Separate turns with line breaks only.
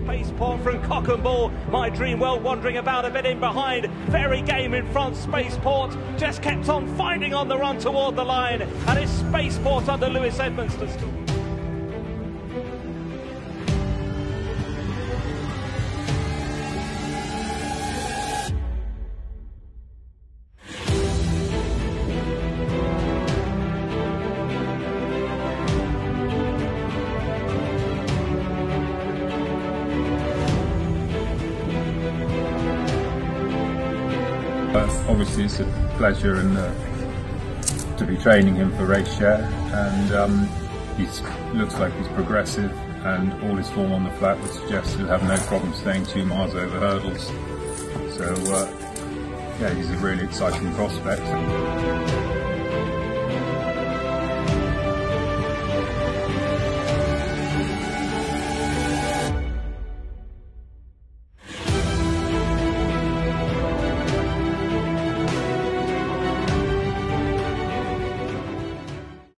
Spaceport from cock and ball. My Dream World wandering about a bit in behind. Very game in front. Spaceport just kept on finding on the run toward the line. And it's Spaceport under Lewis Edmondson.
Obviously it's a pleasure and to be training him for race share, and he looks like he's progressive, and all his form on the flat would suggest he'll have no problem staying 2 miles over hurdles. So yeah, he's a really exciting prospect.